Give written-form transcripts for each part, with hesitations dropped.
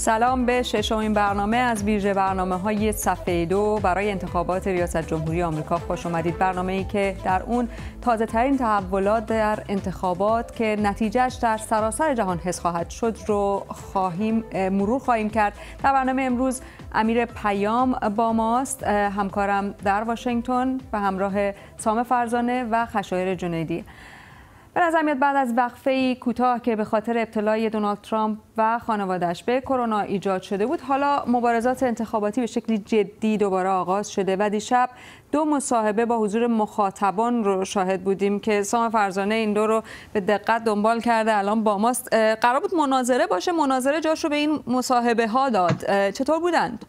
سلام به ششمین برنامه از ویژه برنامه‌های صفحه 2 برای انتخابات ریاست جمهوری آمریکا خوش آمدید. برنامه‌ای که در اون تازه‌ترین تحولات در انتخابات که نتیجهش در سراسر جهان حس خواهد شد رو مرور خواهیم کرد. در برنامه امروز امیر پیام با ماست، همکارم در واشنگتن به همراه سام فرزانه و خشایار جنیدی. به نظر میاد بعد از وقفه‌ای کوتاه که به خاطر ابتلای دونالد ترامپ و خانواده‌اش به کرونا ایجاد شده بود، حالا مبارزات انتخاباتی به شکلی جدی دوباره آغاز شده و دیشب دو مصاحبه با حضور مخاطبان رو شاهد بودیم که سام فرزانه این دو رو به دقت دنبال کرده، الان با ماست. قرار بود مناظره باشه، مناظره جاش رو به این مصاحبه ها داد. چطور بودند؟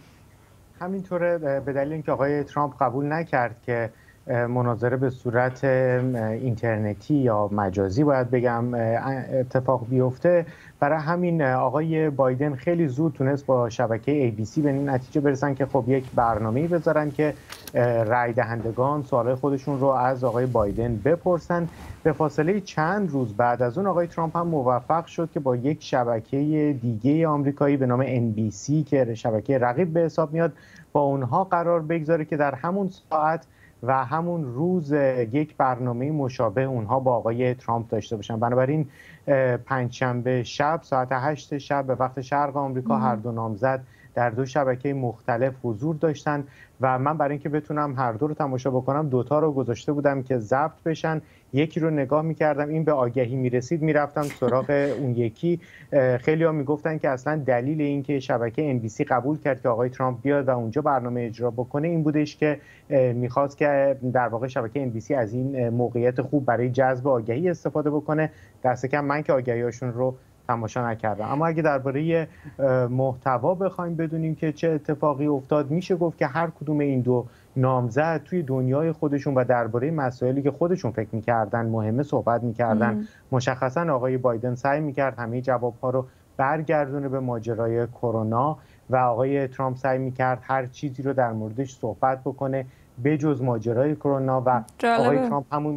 همینطوره، به دلیل اینکه آقای ترامپ قبول نکرد که مناظره به صورت اینترنتی یا مجازی باید بگم اتفاق بیفته، برای همین آقای بایدن خیلی زود تونست با شبکه ABC به این نتیجه برسن که خب یک برنامه‌ای بذارن که رای دهندگان سوالای خودشون رو از آقای بایدن بپرسن. به فاصله چند روز بعد از اون آقای ترامپ هم موفق شد که با یک شبکه دیگه آمریکایی به نام NBC که شبکه رقیب به حساب میاد با اونها قرار بگذاره که در همون ساعت و همون روز یک برنامه مشابه اونها با آقای ترامپ داشته باشن. بنابراین پنجشنبه شب ساعت 8 شب به وقت شرق آمریکا هر دو نامزد در دو شبکه مختلف حضور داشتن و من برای اینکه بتونم هر دو رو تماشا بکنم دوتا رو گذاشته بودم که ضبط بشن. یکی رو نگاه میکردم، این به آگهی میرسید میرفتم سراغ اون یکی. خیلی ها میگفتن که اصلا دلیل این که شبکه NBC قبول کرد که آقای ترامپ بیاد و اونجا برنامه اجرا بکنه این بودش که میخواست که در واقع شبکه NBC از این موقعیت خوب برای جذب آگهی استفاده بکنه. دست کم من که آگهی‌هاشون رو تماشا نکردم. اما اگه درباره محتوا بخوایم بدونیم که چه اتفاقی افتاد، میشه گفت که هر کدوم این دو نامزد توی دنیای خودشون و درباره مسائلی که خودشون فکر می‌کردن مهمه صحبت می‌کردن. مشخصاً آقای بایدن سعی می‌کرد همه جواب‌ها رو برگردونه به ماجرای کرونا و آقای ترامپ سعی می‌کرد هر چیزی رو در موردش صحبت بکنه بجز ماجرای کرونا و آقای ترامپ همون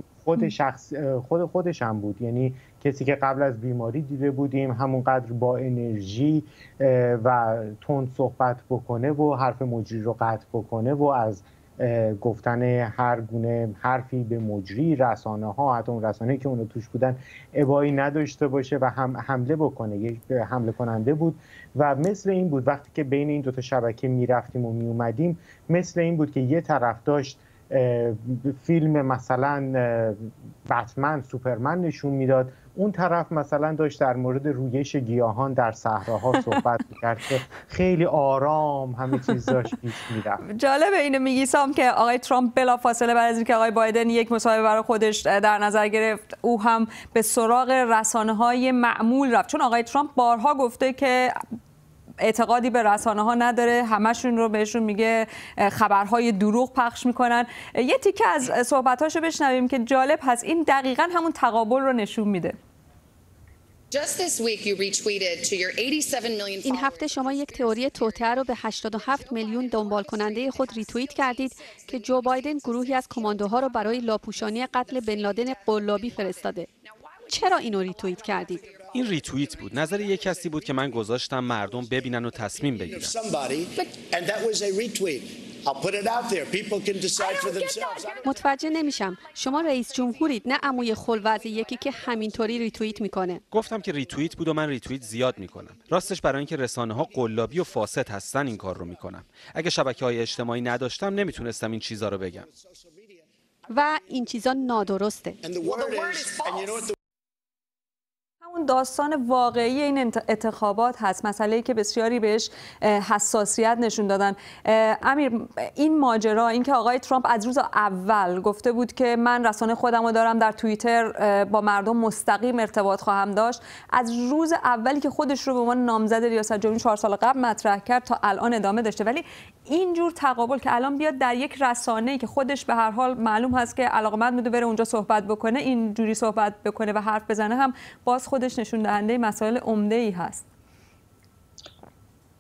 خودش هم بود، یعنی کسی که قبل از بیماری دیده بودیم همونقدر با انرژی و تند صحبت بکنه و حرف مجری رو قطع بکنه و از گفتن هر گونه حرفی به مجری رسانه ها، حتی اون رسانه‌ای که اونو توش بودن، ابایی نداشته باشه و حمله بکنه. یک حمله کننده بود و مثل این بود وقتی که بین این دوتا شبکه میرفتیم و میومدیم، مثل این بود که یه طرف داشت فیلم مثلا بتمن سوپرمن نشون میداد، اون طرف مثلا داشت در مورد رویش گیاهان در صحراها صحبت میکرد که خیلی آرام همه چیز داشت پیش میرفت. جالبه اینو میگی سام که آقای ترامپ بلافاصله بعد از اینکه آقای بایدن یک مصاحبه برای خودش در نظر گرفت، او هم به سراغ رسانه‌های معمول رفت، چون آقای ترامپ بارها گفته که اعتقادی به رسانه ها نداره، همشون رو بهشون میگه خبرهای دروغ پخش میکنن. یه تیکه از صحبتاشو بشنویم که جالب هست، این دقیقاً همون تقابل رو نشون میده. این هفته شما یک تئوری توطئه رو به 87 میلیون دنبال کننده خود ریتوییت کردید که جو بایدن گروهی از کماندوها رو برای لاپوشانی قتل بن لادن قلابی فرستاده. چرا اینو ریتوییت کردید؟ این ریتوییت بود، نظر یک کسی بود که من گذاشتم مردم ببینن و تصمیم بگیرن. متوجه نمیشم، شما رئیس جمهورید نه عموی خلوزی یکی که همینطوری ریتوییت میکنه. گفتم که ریتوییت بود و من ریتوییت زیاد میکنم. راستش برای اینکه رسانه‌ها قلابی و فاسد هستن این کار رو میکنم. اگه شبکه‌های اجتماعی نداشتم نمیتونستم این چیزا رو بگم. و این چیزا نادرسته. همون داستان واقعی این انتخابات هست، مسئله‌ای که بسیاری بهش حساسیت نشون دادن. امیر، این ماجرا، این که آقای ترامپ از روز اول گفته بود که من رسانه خودم رو دارم، در توییتر با مردم مستقیم ارتباط خواهم داشت، از روز اولی که خودش رو به عنوان نامزد ریاست جمهوری 4 سال قبل مطرح کرد تا الان ادامه داشته. ولی اینجور تقابل که الان بیاد در یک رسانه‌ای که خودش به هر حال معلوم هست که علاقه‌مند بوده بره اونجا صحبت بکنه، اینجوری صحبت بکنه و حرف بزنه، هم باز خودش نشون دهنده مسائل عمده‌ای هست.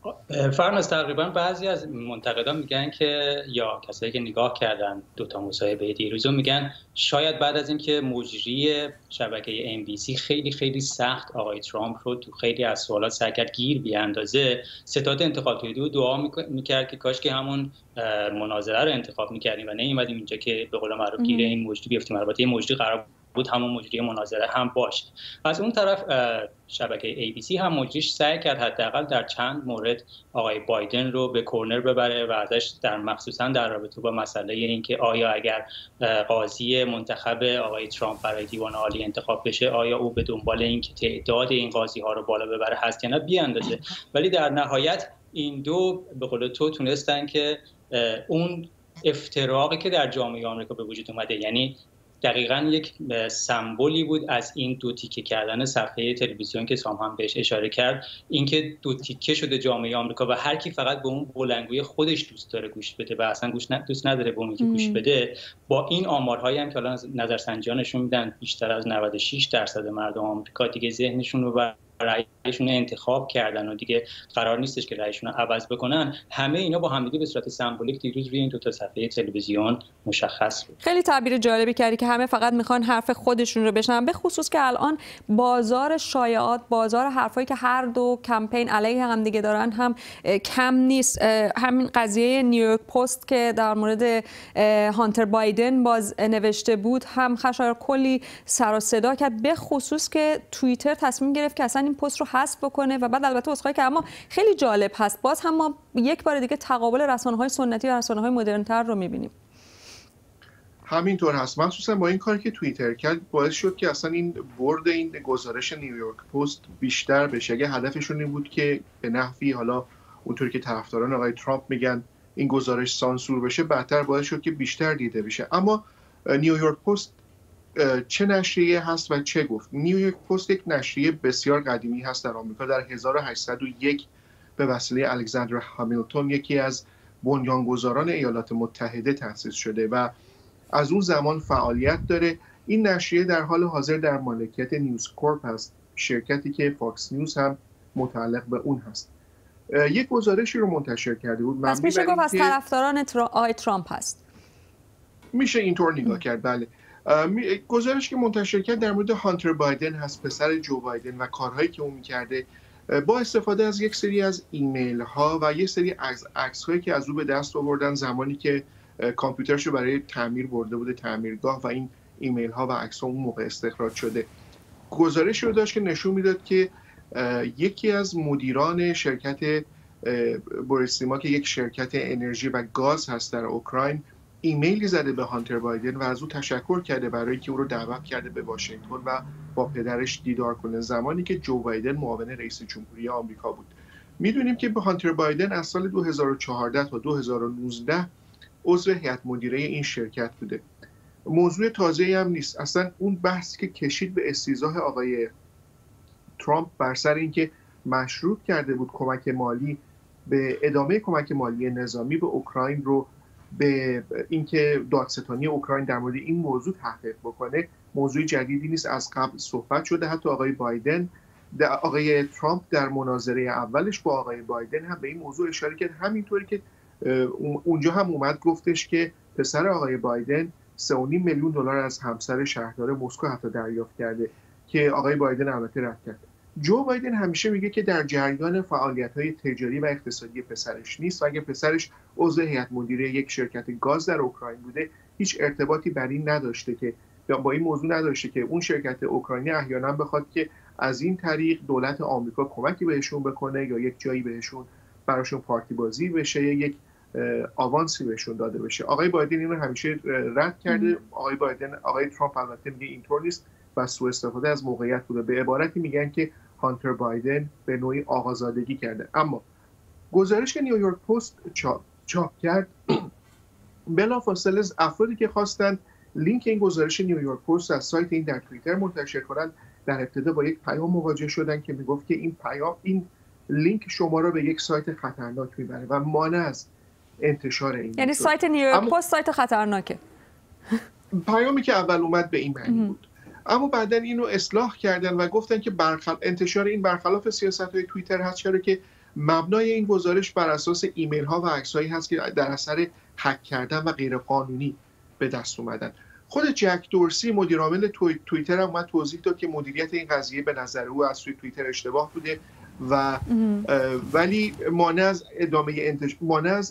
فرناز، تقریبا بعضی از منتقدان میگن که یا کسایی که نگاه کردن دوتا مصاحبه دیروزو میگن شاید بعد از اینکه مجری شبکه NBC خیلی خیلی سخت آقای ترامپ رو تو خیلی از سوالات سعی کرد گیر بیاندازه، ستاد انتخاب توییدو دعا میکرد که کاش که همون مناظره رو انتخاب میکردیم و نمی‌اومدیم اینجا که به قول معروف گیر این مجری بیفتیم. البته این مجری قرار بود همون مجری مناظره هم باشه. از اون طرف شبکه ABC هم مجریش سعی کرد حداقل در چند مورد آقای بایدن رو به کورنر ببره و ازش در مخصوصا در رابطه با مسئله اینکه آیا اگر قاضی منتخب آقای ترامپ برای دیوان عالی انتخاب بشه آیا او به دنبال اینکه تعداد این قاضی ها رو بالا ببره هست یا نه بیاندازه. ولی در نهایت این دو به قول تو تونستن که اون افتراقی که در جامعه آمریکا به وجود اومده، یعنی دقیقاً یک سمبولی بود از این دو تیکه کردن صفحه تلویزیون که سام هم بهش اشاره کرد، اینکه دو تیکه شده جامعه آمریکا و هر کی فقط به اون بلندگوی خودش دوست داره گوش بده و اصلا دوست نداره به اون که گوش بده. با این آمارهایی هم که الان نظرسنجی‌ها نشون میدن بیشتر از 96% مردم آمریکا دیگه ذهنشون رو و رأیشون انتخاب کردن و دیگه قرار نیستش که رأیشون رو عوض بکنن، همه اینا با همدیگه به صورت سمبولیک دیروز روی این دو تا صفحه تلویزیون مشخص بود. خیلی تعبیر جالبی کردی که همه فقط میخوان حرف خودشون رو بشنون، به خصوص که الان بازار شایعات، بازار حرفایی که هر دو کمپین علیه هم دیگه دارن هم کم نیست. همین قضیه نیویورک پست که در مورد هانتر بایدن باز نوشته بود هم خشایار کلی سر و صدا کرد، به خصوص که توییتر تصمیم گرفت که اصلا این پست رو حذف بکنه و بعد البته عذرخواهی که اما خیلی جالب هست، باز هم ما یک بار دیگه تقابل رسانه‌های سنتی و رسانه‌های مدرن‌تر رو می‌بینیم. همینطور هست، مخصوصا با این کاری که توییتر کرد باعث شد که اصلا این برد این گزارش نیویورک پست بیشتر بشه. اگه هدفشون این بود که به نحوی حالا اونطوری که طرفداران آقای ترامپ میگن این گزارش سانسور بشه، بعدتر باعث شد که بیشتر دیده بشه. اما نیویورک پست چه نشریه هست و چه گفت؟ نیویورک پست یک نشریه بسیار قدیمی هست در آمریکا. در 1801 به وسیله الکساندر هامیلتون یکی از بنیانگذاران ایالات متحده تأسیس شده و از اون زمان فعالیت داره. این نشریه در حال حاضر در مالکیت نیوز کورپ هست، شرکتی که فاکس نیوز هم متعلق به اون هست. یک گزارشی رو منتشر کرده بود. پس میشه گفت از طرفداران آقای ترامپ هست. میشه اینطور نگاه کرد، بله. گزارش که منتشر کرد در مورد هانتر بایدن هست، پسر جو بایدن، و کارهایی که اون میکرده با استفاده از یک سری از ایمیل ها و یک سری از عکس هایی که از او به دست آوردن زمانی که کامپیوترشو برای تعمیر برده بوده تعمیرگاه و این ایمیل ها و عکس ها اون موقع استخراج شده. گزارشی رو داشت که نشون میداد که یکی از مدیران شرکت بوریسیما که یک شرکت انرژی و گاز هست در اوکراین ایمیلی زده به هانتر بایدن و از او تشکر کرده برای اینکه او رو دعوت کرده به واشنگتن و با پدرش دیدار کنه، زمانی که جو بایدن معاون رئیس جمهوری آمریکا بود. میدونیم که به هانتر بایدن از سال 2014 تا 2019 عضو هیئت مدیره این شرکت بوده. موضوع تازه‌ای هم نیست. اصلا اون بحثی که کشید به استیضاح آقای ترامپ بر سر اینکه مشروط کرده بود کمک مالی به ادامه کمک مالی نظامی به اوکراین رو به اینکه دادستانی اوکراین در مورد این موضوع تحقیق بکنه، موضوع جدیدی نیست. از قبل صحبت شده. حتی آقای ترامپ در مناظره اولش با آقای بایدن هم به این موضوع اشاره کرد، همینطوری که اونجا هم اومد گفتش که پسر آقای بایدن $3.5 میلیون از همسر شهردار مسکو حتی دریافت کرده که آقای بایدن البته رد کرد. جو بایدن همیشه میگه که در جریان فعالیت‌های تجاری و اقتصادی پسرش نیست و اگه پسرش عضو هیئت مدیره یک شرکت گاز در اوکراین بوده هیچ ارتباطی بر این نداشته که با این موضوع نداشته که اون شرکت اوکراینی احیانا بخواد که از این طریق دولت آمریکا کمکی بهشون بکنه یا یک جایی بهشون براشون پارتی بازی بشه یا یک آوانسی بهشون داده بشه. آقای بایدن اینو همیشه رد کرده. آقای ترامپ البته میگه اینطور نیست و سوء استفاده از موقعیت بوده. به عبارتی میگن که هانتر بایدن به نوعی آقازادگی کرده. اما گزارش که نیویورک پست چاپ کرد بلافاصله افرادی که خواستن لینک این گزارش نیویورک پست از سایت این در توییتر منتشر کنند در ابتدا با یک پیام مواجه شدن که میگفت که این لینک شما رو به یک سایت خطرناک میبره و مانع از انتشار این. یعنی سایت نیویورک پست سایت خطرناکه. پیامی که اول اومد به این معنی بود. اما بعدن اینو اصلاح کردن و گفتن که انتشار این برخلاف سیاست‌های توییتر هست، چرا که مبنای این گزارش بر اساس ایمیل ها و عکس هایی هست که در اثر هک کردن و غیر قانونی به دست اومدن. خود جک دورسی مدیر عامل توییتر هم اومد توضیح داد که مدیریت این قضیه به نظر او از توییتر اشتباه بوده و ولی مانع از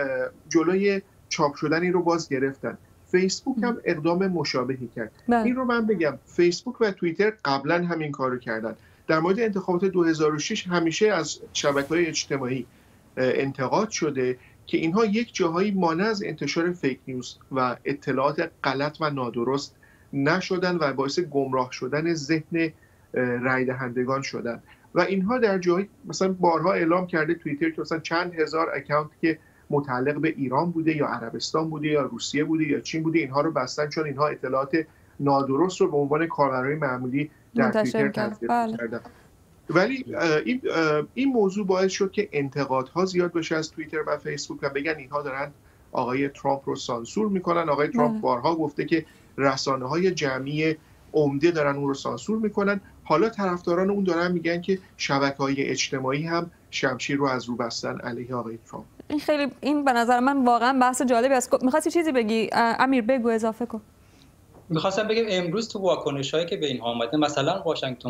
جلوی چاپ شدن این رو باز گرفتن. فیسبوک هم اقدام مشابهی کرد. این رو من بگم فیسبوک و توییتر قبلا همین کارو کردن. در مورد انتخابات 2006 همیشه از شبکه‌های اجتماعی انتقاد شده که اینها یک جاهایی مانع از انتشار فیک نیوز و اطلاعات غلط و نادرست نشدن و باعث گمراه شدن ذهن رای دهندگان شدن و اینها در جایی مثلا بارها اعلام کرده توییتر که مثلا چند هزار اکانت که متعلق به ایران بوده یا عربستان بوده یا روسیه بوده یا چین بوده اینها رو بستن چون اینها اطلاعات نادرست رو به عنوان کاربرای معمولی در توییتر تنظیم کردن. ولی این موضوع باعث شد که انتقادها زیاد بشه از توییتر و فیسبوک و بگن اینها دارن آقای ترامپ رو سانسور میکنن. آقای ترامپ بارها گفته که رسانه‌های جمعی عمده دارن اون رو سانسور میکنن. حالا طرفداران اون دارن میگن که شبکه‌های اجتماعی هم شمشیر رو از رو بستن علیه آقای ترامپ. این به نظر من واقعا بحث جالبی است. می‌خواستی چیزی بگی امیر؟ بگو، اضافه کن. میخواستم بگم امروز تو واکنش‌هایی که به اینها آمده، مثلا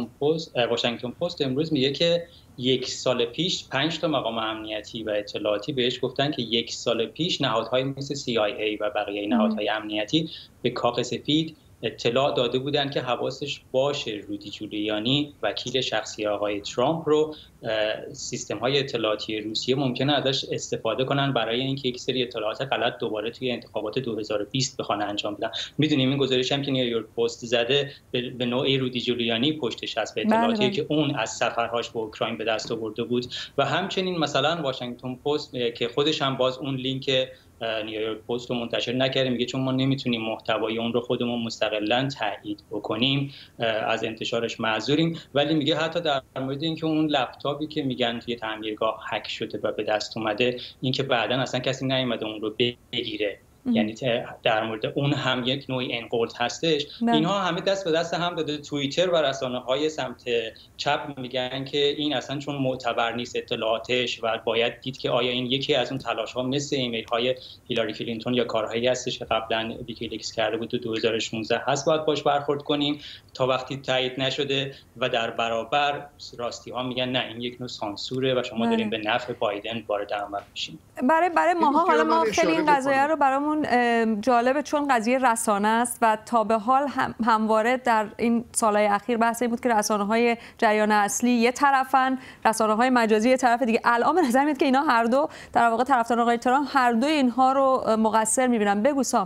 واشنگتن پست امروز میگه که 1 سال پیش 5 تا مقام امنیتی و اطلاعاتی بهش گفتن که 1 سال پیش نهادهای مثل CIA و بقیه نهادهای امنیتی به کاخ سفید اطلاع داده بودن که حواسش باشه رودی جولیانی وکیل شخصی آقای ترامپ رو سیستم‌های اطلاعاتی روسیه ممکنه ازش استفاده کنن برای اینکه یک سری اطلاعات غلط دوباره توی انتخابات 2020 بخوان انجام بدن. میدونیم این گزارش هم که نیویورک پست زده به نوعی رودی جولیانی پشتش هست، به اطلاعاتی که اون از سفرهاش به اوکراین به دست آورده بود. و همچنین مثلا واشنگتن پست که خودش هم باز اون لینک نیویورک پست رو منتشر نکرده، میگه چون ما نمیتونیم محتوای اون رو خودمون مستقلاً تایید بکنیم از انتشارش معذوریم. ولی میگه حتی در مورد اینکه اون لپتاپی که میگن توی تعمیرگاه هک شده و به دست اومده، اینکه بعداً اصلا کسی نیومده اون رو بگیره، یعنی در مورد اون هم یک نوعی انقلت هستش. اینها همه دست به دست هم داده. توییتر و رسانه‌های سمت چپ میگن که این اصلا چون معتبر نیست اطلاعاتش و باید دید که آیا این یکی از اون تلاش‌ها مثل ایمیل‌های هیلاری کلینتون یا کارهایی هستش که قبلا ویکیلیکس کرده بود تو 2016 هست، باید باش برخورد کنیم تا وقتی تایید نشده. و در برابر راستی‌ها میگن نه، این یک نوع سانسوره و شما دارین به نفع بایدن وارد عمل میشین. برای ماها حالا ما خیلی این قضیه رو برامون جالبه چون قضیه رسانه است و تا به حال همواره در این سالهای اخیر بحث این بود که رسانه‌های جریان اصلی یه طرفن، رسانه‌های مجازی یه طرف دیگه. الان به نظر میاد که اینا هر دو در واقع طرفداران آقای ترامپ هر دو اینها رو مقصر می‌بینن. بگو سام.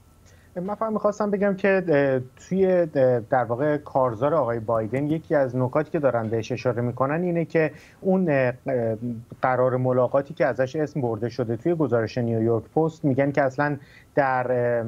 من فقط می‌خواستم بگم که توی در واقع کارزار آقای بایدن یکی از نکاتی که دارن بهش اشاره میکنن اینه که اون قرار ملاقاتی که ازش اسم برده شده توی گزارش نیویورک پست میگن که اصلا در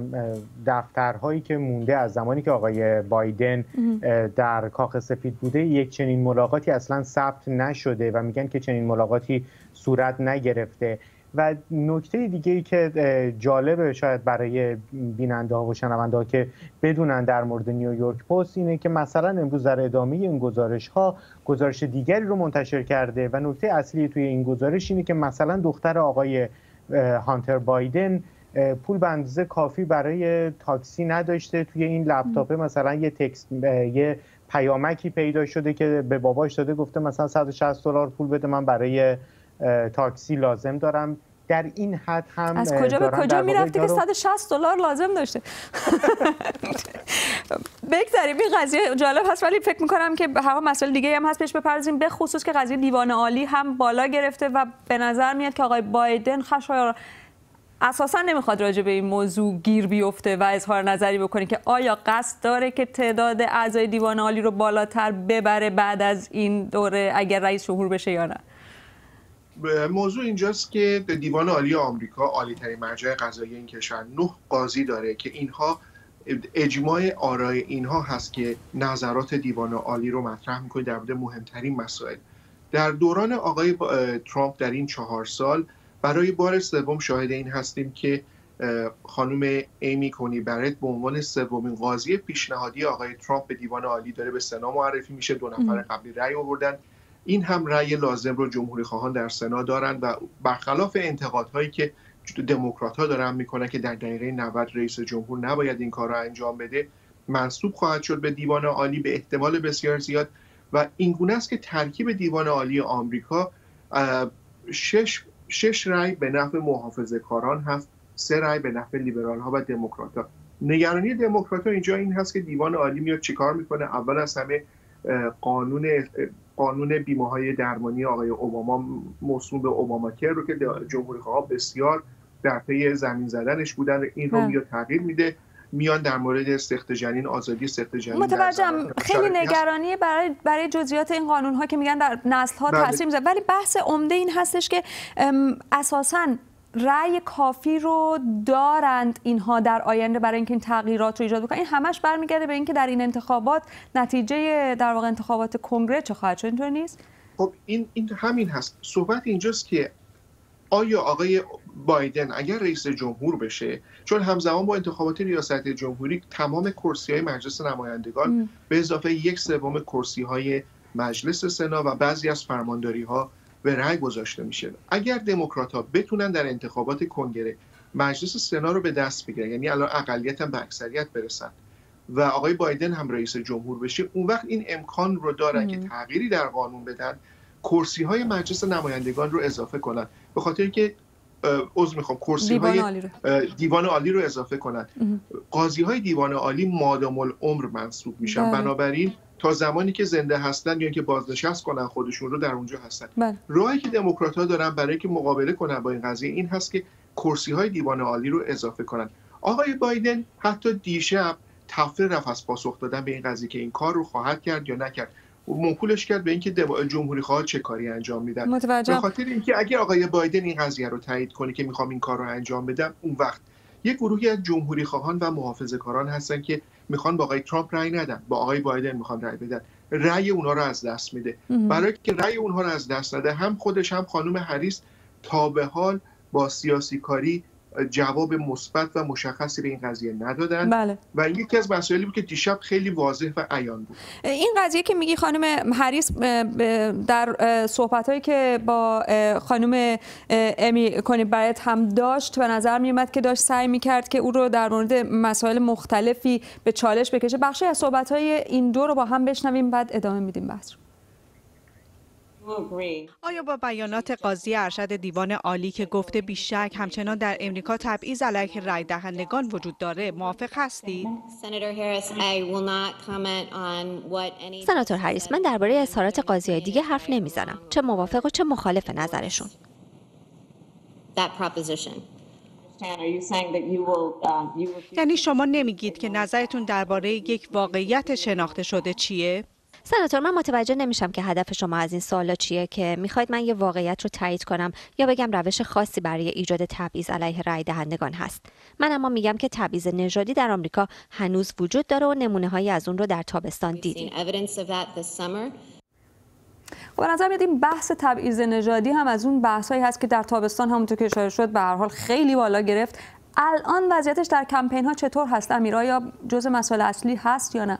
دفترهایی که مونده از زمانی که آقای بایدن در کاخ سفید بوده یک چنین ملاقاتی اصلا ثبت نشده و میگن که چنین ملاقاتی صورت نگرفته. و نکته دیگه‌ای که جالبه شاید برای بیننده‌ها و شنونده‌ها که بدونن در مورد نیویورک پست اینه که مثلا امروز در ادامه این گزارش‌ها گزارش دیگری رو منتشر کرده و نکته اصلی توی این گزارش اینه که مثلا دختر آقای هانتر بایدن پول به اندازه کافی برای تاکسی نداشته. توی این لپتاپ مثلا یه پیامکی پیدا شده که به باباش داده، گفته مثلا $160 پول بده من برای تاکسی لازم دارم. در این حد هم از کجا به کجا میرفته که $160 لازم داشته؟ بگذاریم، این قضیه جالب هست ولی فکر میکنم که هر مسئله دیگه هم هست بهش بپردازیم، به خصوص که قضیه دیوان عالی هم بالا گرفته و به نظر میاد که آقای بایدن خشایار اساسا نمیخواد راجع به این موضوع گیر بیفته و اظهار نظری بکنه که آیا قصد داره که تعداد اعضای دیوان عالی رو بالاتر ببره بعد از این دوره اگر رئیس جمهور بشه یا نه. موضوع اینجاست که دیوان عالی آمریکا، عالی‌ترین مرجع قضایی این کشور، 9 قاضی داره که اینها اجماع آرای اینها هست که نظرات دیوان عالی رو مطرح می‌کنه در مورد مهمترین مسائل. در دوران آقای ترامپ در این 4 سال برای بار سوم شاهد این هستیم که خانم ایمی کنی برت به عنوان سومین قاضی پیشنهادی آقای ترامپ به دیوان عالی داره به سنا معرفی میشه. 2 نفر قبلی رأی آوردن. این هم رأی لازم رو جمهوری خواهان در سنا دارن و برخلاف انتقادهایی که دموکرات‌ها دارن میکنن که در دقیقه 90 رئیس جمهور نباید این کار رو انجام بده، منسوب خواهد شد به دیوان عالی به احتمال بسیار زیاد و این گونه است که ترکیب دیوان عالی آمریکا 6 رأی به نفع محافظه‌کاران هست، 3 رأی به نفع لیبرال‌ها و دموکرات‌ها. نگرانی دموکرات‌ها اینجا این هست که دیوان عالی میاد چیکار میکنه؟ اول از همه قانون بیمه‌های درمانی آقای اوباما موسوم به اوباماکر رو که جمهوری‌خواها بسیار در پی زمین زدنش بودن، این رو میاد تغییر میده، میان در مورد سخت جنین، آزادی سخت جنین. متوجهم. خیلی نگرانی برای جزئیات این قانون‌ها که میگن در نسل‌ها تاثیر میذاره، ولی بحث عمده این هستش که اساساً رأی کافی رو دارند اینها در آینده برای اینکه این تغییرات رو ایجاد بکنن. این همش برمیگرده به اینکه در این انتخابات نتیجه در واقع انتخابات کنگره چه خواهد شد، اینطور نیست؟ خب این همین هست. صحبت اینجاست که آیا آقای بایدن اگر رئیس جمهور بشه، چون همزمان با انتخابات ریاست جمهوری تمام کرسی‌های مجلس نمایندگان به اضافه 1/3 کرسی‌های مجلس سنا و بعضی از فرمانداری‌ها به رأی گذاشته میشه. اگر دموکرات‌ها بتونن در انتخابات کنگره مجلس سنا رو به دست بگیرن، یعنی الان اقلیت هم به اکثریت برسن و آقای بایدن هم رئیس جمهور بشه، اون وقت این امکان رو دارن که تغییری در قانون بدن، کرسی‌های مجلس نمایندگان رو اضافه کنن، به خاطر اینکه کرسی‌های دیوان عالی رو اضافه کنن. قاضی‌های دیوان عالی مادام العمر منصوب میشن، بنابراین تا زمانی که زنده هستن یا که بازنشست کنن خودشون رو در اونجا هستن. راهی که دموکرات‌ها دارن برای که مقابله کنن با این قضیه این هست که کرسی‌های دیوان عالی رو اضافه کنن. آقای بایدن حتی دیشب تفره رفت از پاسخ دادن به این قضیه که این کار رو خواهد کرد یا نکرد. موکولش کرد به اینکه جمهوری خواها چه کاری انجام میدن. به خاطر اینکه اگه آقای بایدن این قضیه رو تایید کنه که میخوام این کار رو انجام بدم، اون وقت یک گروهی از جمهوری خواهان و محافظه‌کاران هستن که میخوان با آقای ترامپ رأی ندن، با آقای بایدن میخوان رأی بدن، رأی اونها رو از دست میده. برای که رأی اونها رو از دست نده، هم خودش هم خانم هریس تا به حال با سیاسی کاری جواب مثبت و مشخصی به این قضیه ندادن. و این یکی از مسائلی بود که دیشب خیلی واضح و عیان بود. این قضیه که میگی خانم هریس در صحبت‌هایی که با خانم امی کنی برایت هم داشت، به نظر میومد که داشت سعی میکرد که او رو در مورد مسائل مختلفی به چالش بکشه. بخشی از صحبت‌های این دو رو با هم بشنویم، بعد ادامه میدیم بحث رو. آیا با بیانات قاضی ارشد دیوان عالی که گفته بیشک همچنان در امریکا تبعیض علیه رای دهندگان وجود داره موافق هستید؟ سناتور هریس، من درباره اظهارات قاضی‌های دیگه حرف نمیزنم، چه موافق و چه مخالف نظرشون. یعنی شما نمیگید که نظرتون درباره یک واقعیت شناخته شده چیه؟ سناتور، من متوجه نمیشم که هدف شما از این سوالا چیه، که میخواید من یه واقعیت رو تایید کنم یا بگم روش خاصی برای ایجاد تبعیض علیه رای دهندگان هست. من اما میگم که تبعیض نژادی در آمریکا هنوز وجود داره و نمونه‌هایی از اون رو در تابستان دیدیم. به نظر میاد این بحث تبعیض نژادی هم از اون بحثایی هست که در تابستان همونطور که اشاره شد به هر حال خیلی بالا گرفت. الان وضعیتش در کمپین ها چطور هست امیر؟ آیا جزء مسائل اصلی هست یا نه؟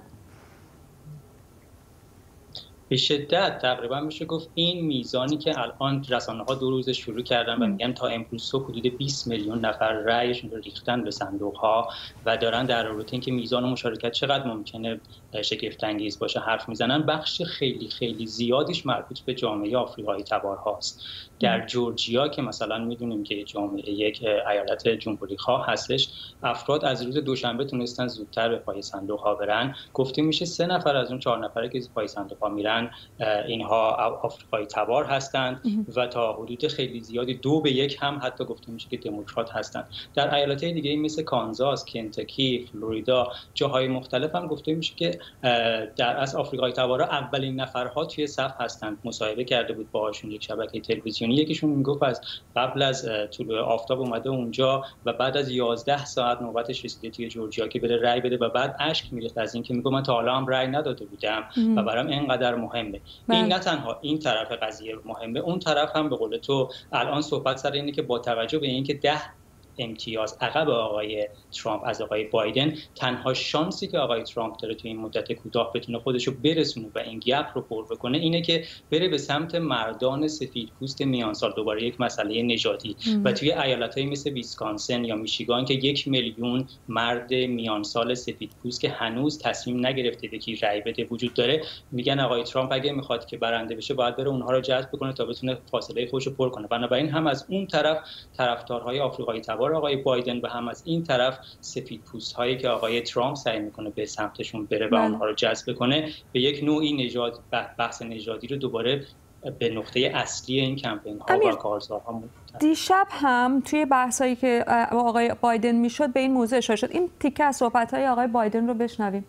به شدت تقریبا میشه گفت این میزانی که الان رسانه‌ها 2 روز شروع کردن و میگن تا امروز صبح حدود 20 میلیون نفر رأیشون رو ریختن به صندوق‌ها و دارن در رابطه اینکه میزان مشارکت چقدر ممکنه شگفت انگیز باشه حرف میزنن، بخش خیلی خیلی زیادیش مربوط به جامعه آفریقایی تبار هاست. در جورجیا که مثلا میدونیم که جامعه یک ایالت جمهوری خواه هستش، افراد از روز دوشنبه تونستن زودتر به پای صندوق ها برن. گفته میشه 3 نفر از اون 4 نفره که پای صندوق ها میرن اینها آفریقایی تبار هستند و تا حدود خیلی زیادی 2 به 1 هم حتی گفته میشه که دموکرات هستند. در ایالت‌های دیگه مثل کانزاس، کنتاکی، فلوریدا، جاهای مختلف هم گفته میشه که در از آفریقایی تبارا اولین نفرها توی صف هستند. مصاحبه کرده بود باهاشون یک شبکه تلویزیونی، یکیشون میگفت از قبل از طلوع آفتاب اومده اونجا و بعد از 11 ساعت نوبتش رسیده توی جورجیا که بره رأی بده و بعد اشک میریخت از اینکه میگه من تا حالا هم رأی نداده بودم و برام اینقدر مهمه. این نه تنها این طرف قضیه مهمه، اون طرف هم به قول تو الان صحبت سر اینه که با توجه به اینکه 10 امتیاز عقب آقای ترامپ از آقای بایدن، تنها شانسی که آقای ترامپ داره توی این مدت کوتاه بتونه خودش رو برسونه و این گپ رو پر بکنه اینه که بره به سمت مردان سفیدپوست میانسال، دوباره یک مسئله نژادی و توی ایالت‌های مثل ویسکانسن یا میشیگان که 1 میلیون مرد میانسال سفیدپوست که هنوز تصمیم نگرفته به کی رأی بده وجود داره، میگن آقای ترامپ اگه میخواد که برنده بشه باید بره اونها رو جذب کنه تا بتونه فاصله خودش رو پر کنه. بنابراین هم از اون طرف طرفدارهای آفریقایی تبار آقای بایدن و هم از این طرف سفیدپوست‌هایی که آقای ترامپ سعی میکنه به سمتشون بره و اونها رو جذب کنه، به یک نوعی بحث نژادی رو دوباره به نقطه اصلی این کمپین ها و کارزارها بود. دیشب هم توی بحثایی که آقای بایدن میشد به این موضوع اشاره شد. این تیکه از صحبت‌های آقای بایدن رو بشنویم.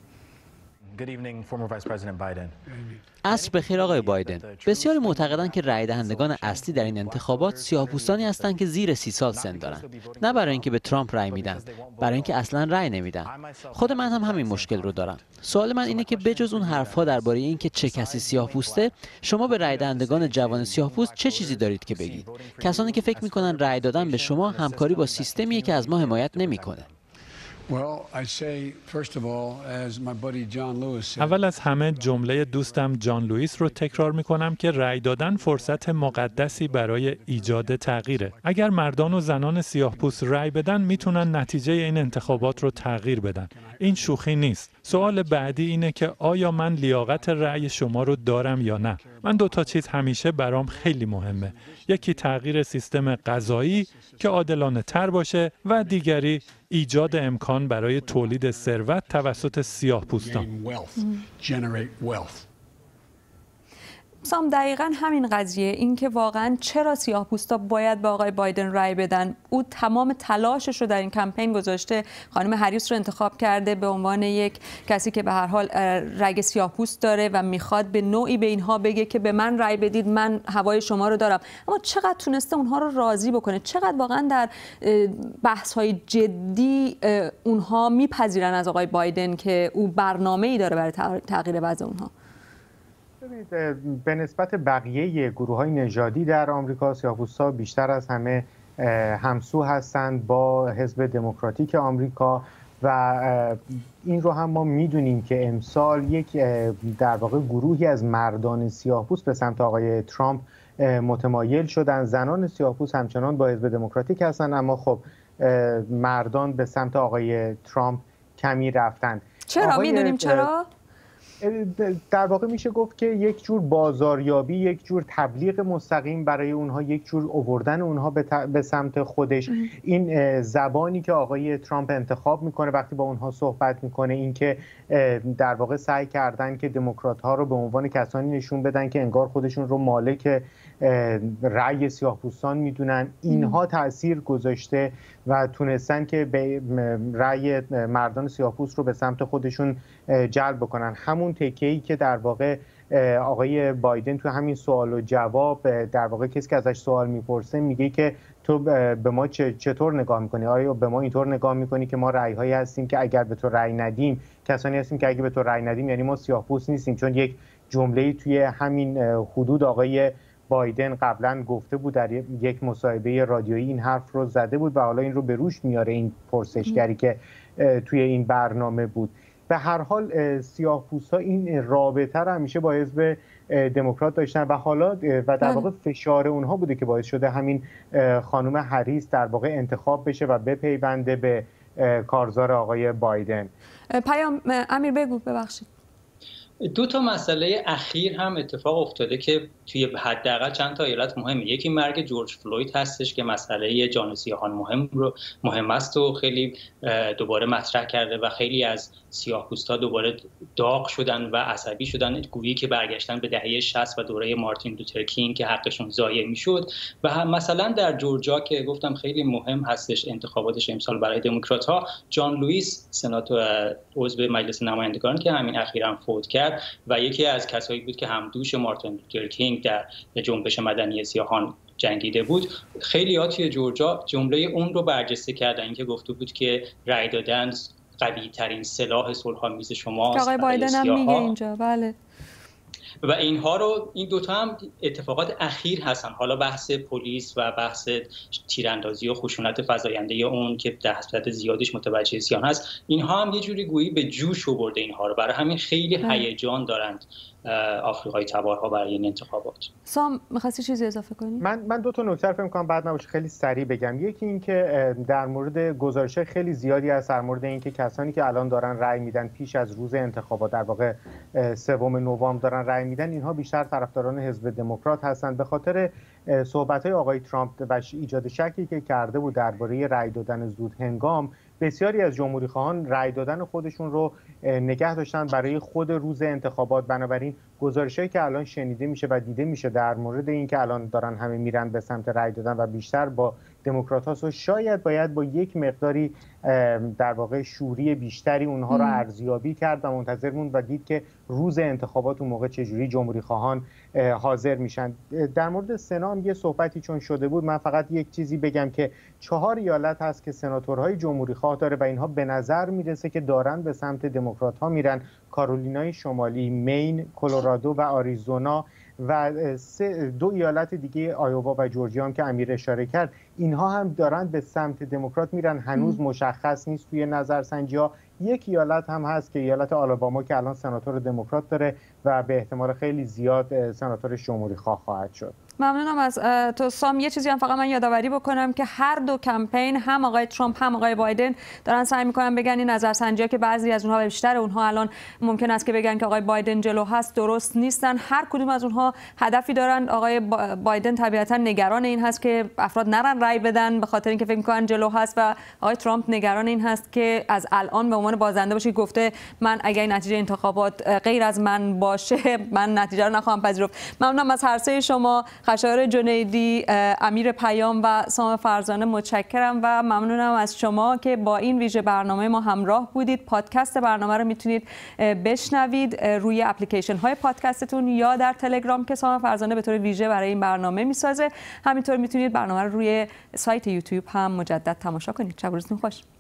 عصر بخیر آقای بایدن. بسیاری معتقدند که رای دهندگان اصلی در این انتخابات سیاه‌پوستانی هستند که زیر 30 سال سن دارند. نه برای اینکه به ترامپ رای میدن، برای اینکه اصلا رای نمیدن. خود من هم همین مشکل رو دارم. سوال من اینه که بجز اون حرف‌ها درباره اینکه چه کسی سیاه‌پوسته، شما به رای دهندگان جوان سیاه‌پوست چه چیزی دارید که بگید؟ کسانی که فکر می‌کنن رای دادن به شما همکاری با سیستمیه که از ما حمایت نمی‌کنه. اول از همه جمله دوستم جان لوئیس رو تکرار میکنم که رأی دادن فرصت مقدسی برای ایجاد تغییره. اگر مردان و زنان سیاه‌پوست رأی بدن میتونن نتیجه این انتخابات رو تغییر بدن. این شوخی نیست. سوال بعدی اینه که آیا من لیاقت رأی شما رو دارم یا نه؟ من 2 چیز همیشه برام خیلی مهمه. یکی تغییر سیستم قضایی که عادلانه تر باشه و دیگری ایجاد امکان برای تولید ثروت توسط سیاه‌پوستان. سام دقیقاً همین قضیه، این که واقعاً چرا سیاه‌پوستا باید به آقای بایدن رای بدن. او تمام تلاشش رو در این کمپین گذاشته، خانم هریس رو انتخاب کرده به عنوان یک کسی که به هر حال رگ سیاه‌پوست داره و میخواد به نوعی به اینها بگه که به من رای بدید، من هوای شما رو دارم. اما چقدر تونسته اونها رو راضی بکنه، چقدر واقعاً در بحث‌های جدی اونها میپذیرن از آقای بایدن که او برنامه‌ای داره برای تغییر وضع اونها. به نسبت بقیه گروه‌های نژادی در آمریکا، سیاه‌پوست‌ها بیشتر از همه همسو هستند با حزب دموکراتیک آمریکا و این رو هم ما میدونیم که امسال یک در واقع گروهی از مردان سیاه‌پوست به سمت آقای ترامپ متمایل شدن. زنان سیاه‌پوست همچنان با حزب دموکراتیک هستند، اما خب مردان به سمت آقای ترامپ کمی رفتن. چرا میدونیم چرا؟ در واقع میشه گفت که یک جور بازاریابی، یک جور تبلیغ مستقیم برای اونها، یک جور آوردن اونها به سمت خودش. این زبانی که آقای ترامپ انتخاب میکنه وقتی با اونها صحبت میکنه، این که در واقع سعی کردن که دموکرات ها رو به عنوان کسانی نشون بدن که انگار خودشون رو مالک رأی سیاه‌پوستان میدونن، اینها تأثیر گذاشته و تونستن که به رأی مردان سیاه‌پوست رو به سمت خودشون جلب بکنن. همون تکه‌ای که در واقع آقای بایدن تو همین سوال و جواب، در واقع کسی که ازش سوال میپرسه میگه که تو به ما چطور نگاه میکنی؟ آیا به ما اینطور نگاه میکنی که ما رأی‌هایی هستیم که اگر به تو رأی ندیم، کسانی هستیم که اگه به تو رأی ندیم یعنی ما سیاه‌پوست نیستیم؟ چون یک جمله‌ای توی همین حدود آقای بایدن قبلا گفته بود، در یک مصاحبه رادیویی این حرف رو زده بود و حالا این رو به روش میاره این پرسشگری که توی این برنامه بود. به هر حال سیاه‌پوست‌ها این رابطه رو همیشه با حزب دموکرات داشتن و حالا و در واقع فشار اونها بوده که باعث شده همین خانم هریس در واقع انتخاب بشه و بپیونده به کارزار آقای بایدن. پیام امیر بگو. ببخشید. 2 مسئله اخیر هم اتفاق افتاده که توی حداقل چند تا ایالت مهمه. یکی مرگ جورج فلوید هستش که مسئله جان سیاهان مهم است و خیلی دوباره مطرح کرده و خیلی از سیاه‌پوست‌ها دوباره داغ شدن و عصبی شدن، گویی که برگشتن به دهه 60 و دوره مارتین لوتر کینگ که حقشون ضایع میشد. و مثلا در جورجیا که گفتم خیلی مهم هستش انتخاباتش امسال برای دموکرات‌ها، جان لوئیس سناتور عضو مجلس نمایندگان که همین اخیراً فوت کرد و یکی از کسایی بود که همدوش مارتین لوتر کینگ در جنبش مدنی سیاهان جنگیده بود. خیلی‌ها توی جورجیا جمله اون رو برجسته کردن، اینکه گفته بود که رأی دادن قوی ترین سلاح صلح‌آمیز شماست. آقای بایدن هم میگه اینجا. بله. و این دوتا هم اتفاقات اخیر هستن. حالا بحث پلیس و بحث تیراندازی و خشونت فزاینده اون که در حسابت زیادش متوجه سیان هست، اینها هم یه جوری گویی به جوش آورده اینها رو، برای همین خیلی هیجان دارند آفریقای تبارها برای این انتخابات. سام می‌خواستی چیزی اضافه کنی؟ من دو تا نکته فکر می‌کنم بعد نباشه خیلی سریع بگم. یکی این که در مورد گزارش خیلی زیادی هست در مورد اینکه کسانی که الان دارن رأی میدن پیش از روز انتخابات، در واقع 3 نوامبر دارن رأی میدن، اینها بیشتر طرفداران حزب دموکرات هستند به خاطر صحبت‌های آقای ترامپ و ایجاد شکی که کرده بود درباره رأی دادن زود هنگام. بسیاری از جمهوری‌خواهان رأی دادن خودشون رو نگه داشتن برای خود روز انتخابات. بنابراین گزارشایی که الان شنیده میشه و دیده میشه در مورد اینکه الان دارن همه میرن به سمت رأی دادن و بیشتر با دموکرات‌ها، شاید باید با یک مقداری در واقع شوری بیشتری اونها رو ارزیابی کرد و منتظر موند و دید که روز انتخابات اون موقع چجوری جمهوری‌خواهان حاضر میشن. در مورد سنا هم یه صحبتی چون شده بود، من فقط یک چیزی بگم که 4 ایالت هست که سناتورهای جمهوری‌خواه داره و اینها به نظر میرسه که دارن به سمت دموکرات‌ها میرن: کارولینای شمالی، مین، کلرادو و آریزونا و 2 ایالت دیگه آیووا و جورجیا هم که امیر اشاره کرد، اینها هم دارن به سمت دموکرات میرن. هنوز مشخص نیست توی نظرسنجی‌ها. یک ایالت هم هست که ایالت آلاباما که الان سناتور دموکرات داره و به احتمال خیلی زیاد سناتور جمهوری‌خواه خواهد شد. ممنونم از تو سام. یه چیزی هم فقط من یادآوری بکنم که هر دو کمپین، هم آقای ترامپ هم آقای بایدن، دارن سعی میکنن بگن این نظرسنجی‌ها که بعضی از اونها بیشتر اونها الان ممکن است که بگن که آقای بایدن جلو هست، درست نیستن. هر کدوم از اونها هدفی دارن. آقای بایدن طبیعتا نگران این هست که افراد نرن رأی بدن به خاطر اینکه فکر میکنن جلو هست و آقای ترامپ نگران این هست که از الان به عنوان بازنده باشه. گفته من اگه نتیجه انتخابات غیر از من باشه من نتیجه رو نخواهم پذیرفت. ممنونم از هر سه شما، خشایار جنیدی، امیر پیام و سام فرزانه. متشکرم و ممنونم از شما که با این ویژه برنامه ما همراه بودید. پادکست برنامه رو میتونید بشنوید روی اپلیکیشن های پادکستتون یا در تلگرام که سام فرزانه به طور ویژه برای این برنامه میسازه. همینطور میتونید برنامه رو روی سایت یوتیوب هم مجدد تماشا کنید. شب و روزتون خوش.